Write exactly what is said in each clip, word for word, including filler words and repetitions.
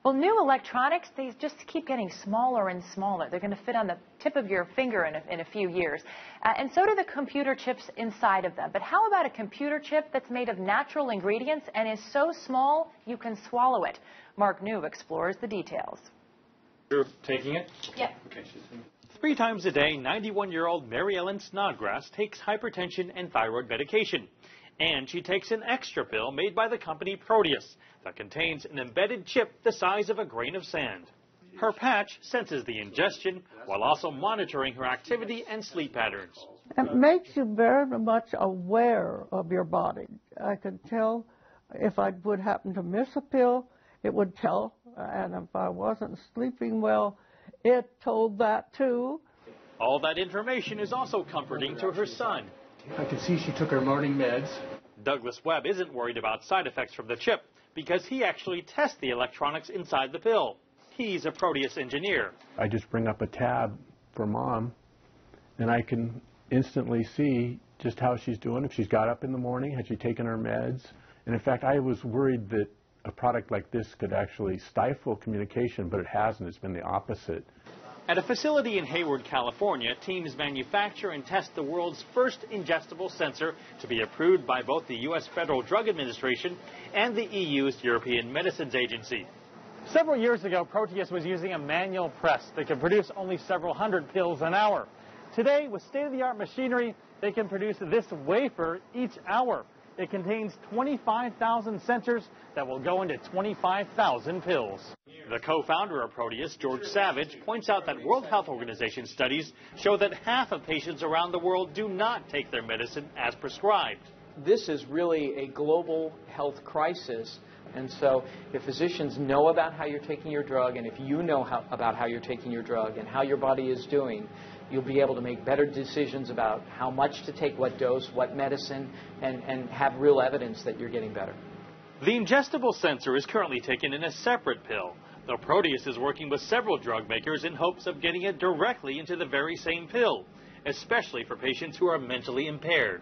Well, new electronics, they just keep getting smaller and smaller. They're going to fit on the tip of your finger in a, in a few years. Uh, and so do the computer chips inside of them. But how about a computer chip that's made of natural ingredients and is so small you can swallow it? Mark New explores the details. You're taking it? Yep. Okay, she's in. Three times a day, ninety-one-year-old Mary Ellen Snodgrass takes hypertension and thyroid medication. And she takes an extra pill made by the company Proteus that contains an embedded chip the size of a grain of sand. Her patch senses the ingestion while also monitoring her activity and sleep patterns. It makes you very much aware of your body. I could tell if I would happen to miss a pill, it would tell, and if I wasn't sleeping well, it told that too. All that information is also comforting to her son. I can see she took her morning meds. Douglas Webb isn't worried about side effects from the chip because he actually tests the electronics inside the pill. He's a Proteus engineer. I just bring up a tab for Mom, and I can instantly see just how she's doing. If she's got up in the morning, had she taken her meds. And in fact, I was worried that a product like this could actually stifle communication, but it hasn't. It's been the opposite. At a facility in Hayward, California, teams manufacture and test the world's first ingestible sensor to be approved by both the U S Federal Drug Administration and the E U's European Medicines Agency. Several years ago, Proteus was using a manual press that could produce only several hundred pills an hour. Today, with state-of-the-art machinery, they can produce this wafer each hour. It contains twenty-five thousand sensors that will go into twenty-five thousand pills. The co-founder of Proteus, George Savage, points out that World Health Organization studies show that half of patients around the world do not take their medicine as prescribed. This is really a global health crisis, and so if physicians know about how you're taking your drug, and if you know how, about how you're taking your drug and how your body is doing, you'll be able to make better decisions about how much to take, what dose, what medicine, and, and have real evidence that you're getting better. The ingestible sensor is currently taken in a separate pill, though Proteus is working with several drug makers in hopes of getting it directly into the very same pill, especially for patients who are mentally impaired.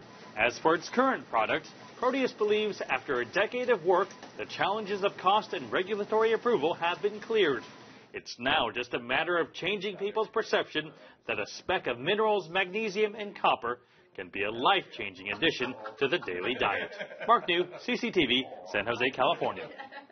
As for its current product, Proteus believes after a decade of work, the challenges of cost and regulatory approval have been cleared. It's now just a matter of changing people's perception that a speck of minerals, magnesium, and copper can be a life-changing addition to the daily diet. Mark New, C C T V, San Jose, California.